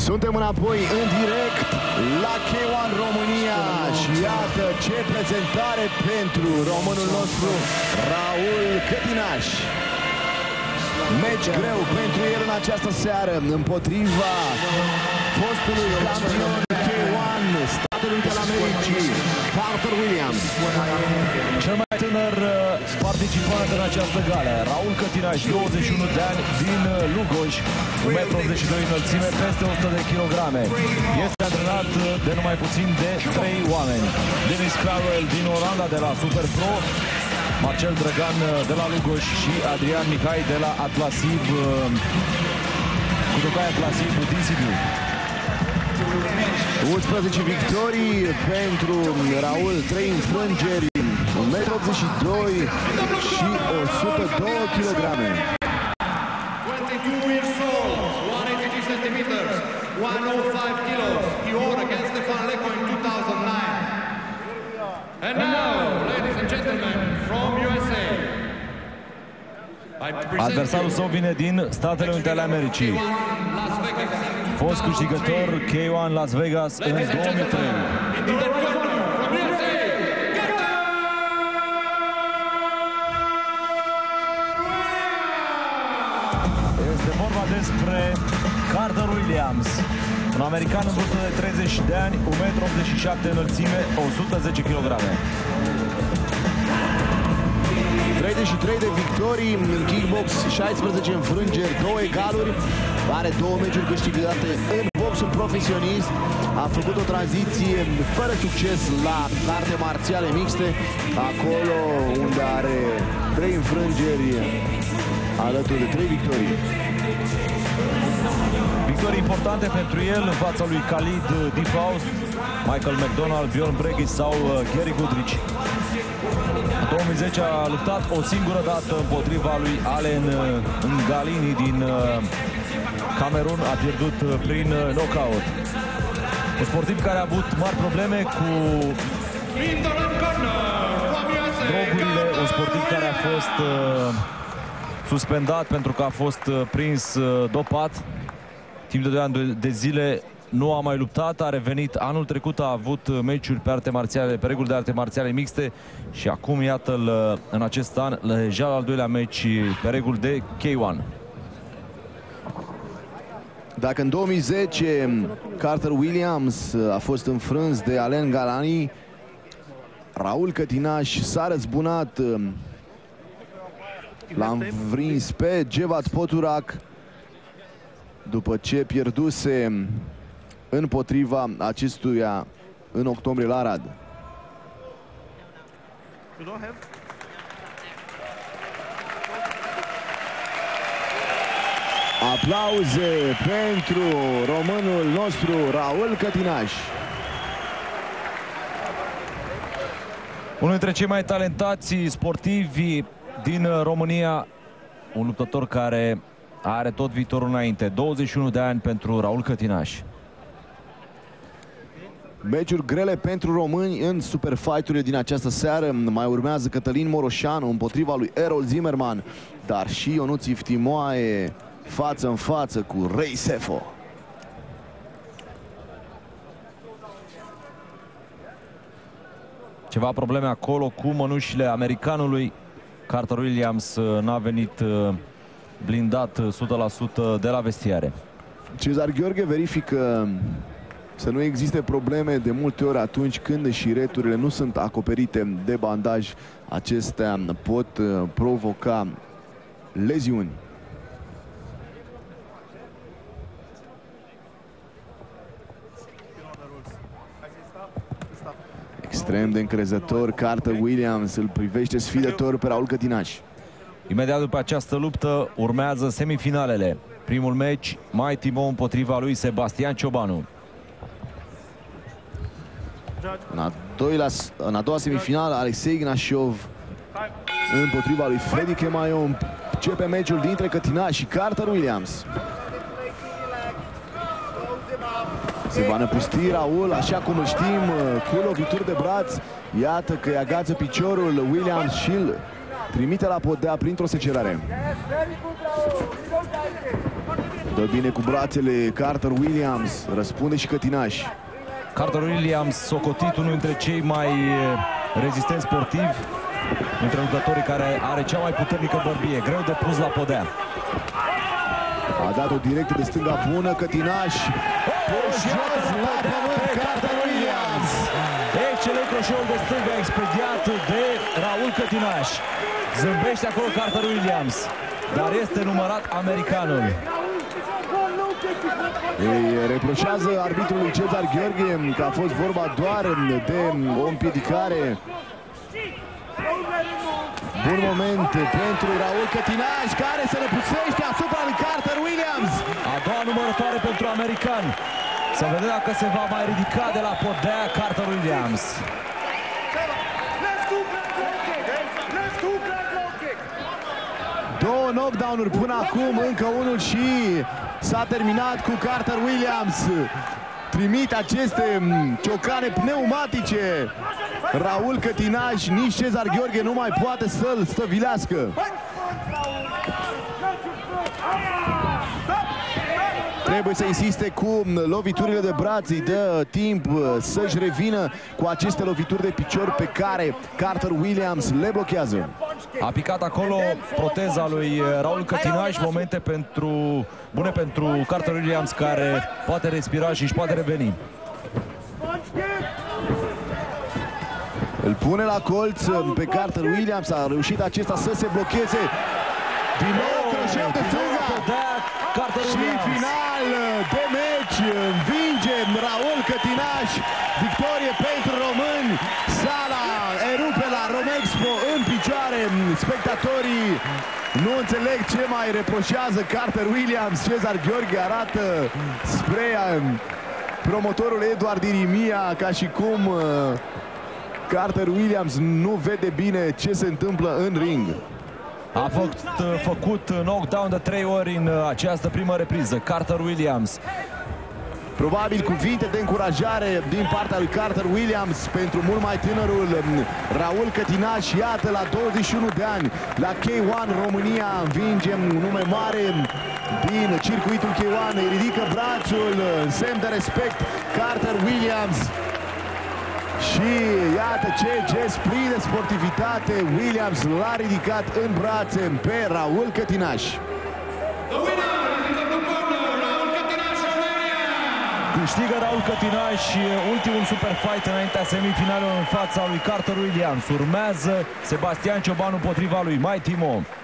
Suntem înapoi în direct la K1 România și iată ce prezentare pentru românul nostru Raul Cătinaș. Meci greu pentru el în această seară împotriva fostului campion K1 Statele Unite ale Americii, Carter Williams. Cel mai tânăr participant în această gală, Raul Cătinaș, 21 de ani, din Lugoj, 1,82 m înălțime, peste 100 de kilograme. Este antrenat de numai puțin de 3 oameni. Denis Clarwell din Olanda de la Super Pro, Marcel Drăgan de la Lugoj și Adrian Mihai de la Atlasiv, Cutucaia Atlasiv din Sibiu. 11 victorii pentru Raul, 3 înfrângeri, 1,82 m și 102 kg. 22 years old, 182 centimeters, 105 kilos. He won against Stefan Leko in 2009. And now, ladies and gentlemen, from USA. Adversarul său vine din Statele Unite ale Americii. Fost câștigător K1 Las Vegas în 2003. Este vorba despre Carter Williams, un american în vârstă de 30 de ani, 1,87 m înălțime, 110 kg. 33 de victorii în kickbox, 16 înfrângeri, 2 egaluri. Are 2 meciuri câștigate în boxul profesionist. A făcut o tranziție fără succes la arte marțiale mixte, acolo unde are 3 înfrângeri alături de 3 victorii. Victorii importante pentru el în fața lui Khalid Difaust, Michael McDonald, Bjorn Bregis sau Gary Goodrich. În 2010 a luptat o singură dată împotriva lui Allen Ngalini din Camerun, a pierdut prin knockout. Un sportiv care a avut mari probleme cu drogurile, un sportiv care a fost suspendat pentru că a fost prins dopat. Timp de 2 ani de zile nu a mai luptat, a revenit anul trecut, a avut meciuri pe arte marțiale, pe reguli de arte marțiale mixte și acum iată-l în acest an, deja al doilea meci pe reguli de K1. Dacă în 2010 Carter Williams a fost înfrâns de Allen Ngalani, Raul Cătinaș s-a răzbunat, l-a învins pe Jevat Poturak după ce pierduse împotriva acestuia în octombrie la Arad. Aplauze pentru românul nostru Raul Cătinaș. Unul dintre cei mai talentați sportivi din România, un luptător care are tot viitorul înainte. 21 de ani pentru Raul Cătinaș. Meciuri grele pentru români în super fight-urile din această seară. Mai urmează Cătălin Moroșanu împotriva lui Errol Zimmerman, dar și Ionuț Iftimoae față în față cu Ray Sefo. Ceva probleme acolo cu mănușile americanului. Carter Williams n-a venit blindat 100% de la vestiare. Cezar Gheorghe verifică să nu existe probleme de multe ori atunci când șireturile nu sunt acoperite de bandaj. Acestea pot provoca leziuni. Extrem de încrezător, Carter Williams îl privește sfidător pe Raul Cătinaș. Imediat după această luptă urmează semifinalele. Primul meci, Mighty Mo împotriva lui Sebastian Ciobanu. În a doua semifinală, Alexei Ignashov împotriva lui Freddy Chemaio. Începe meciul dintre Cătinaș și Carter Williams. Se va năpusti Raul, așa cum îl știm, cu lovituri de braț. Iată că îi agață piciorul Williams și îl trimite la podea printr-o secerare. Dă bine cu brațele Carter Williams. Răspunde și Cătinaș. Carter Williams, socotit unul dintre cei mai rezistenți sportivi, dintre luptătorii care are cea mai puternică bărbie, greu de pus la podea. A dat o directă de stânga bună, Cătinaș. Jos la pământ, Carter Williams. Excelent croșeul de stânga expediat de Raul Cătinaș. Zâmbește acolo Carter Williams, dar este numărat americanul. Îi reproșează arbitrului Cezar Gheorghe că a fost vorba doar de o împiedicare. Bun moment pentru Raul Cătinaș, care se răpusește asupra lui Carter Williams. A doua numărătoare pentru american. Să vedem dacă se va mai ridica de la podea Carter Williams. Două knockdown-uri până acum, încă unul și s-a terminat cu Carter Williams. Trimit aceste ciocane pneumatice. Raul Cătinaș, nici Cezar Gheorghe nu mai poate să-l stăvilească. Trebuie să insiste cu loviturile de braț, îi dă timp să-și revină cu aceste lovituri de picior pe care Carter Williams le blochează. A picat acolo proteza lui Raul Cătinaș, momente bune pentru Carter Williams, care poate respira și își poate reveni. Îl pune la colț pe Carter Williams, a reușit acesta să se blocheze. Din nou croșeu de stânga și final de meci. Învinge Raul Cătinaș, victorie pentru români. Sala erupe la Romexpo în picioare. Spectatorii nu înțeleg ce mai reproșează Carter Williams. Cezar Gheorghe arată spre promotorul Eduard Irimia ca și cum Carter Williams nu vede bine ce se întâmplă în ring. A făcut knockdown de 3 ori în această primă repriză, Carter Williams. Probabil cuvinte de încurajare din partea lui Carter Williams pentru mult mai tânărul Raul Cătinaș. Iată, la 21 de ani, la K1 România, învinge un nume mare din circuitul K1. Îi ridică brațul în semn de respect Carter Williams. Și iată ce gest plin de sportivitate. Williams l-a ridicat în brațe pe Raul Cătinaș. Câștigă Raul Cătinaș ultimul super fight înaintea semifinalelor în fața lui Carter Williams. Urmează Sebastian Ciobanu împotriva lui Mighty Mo.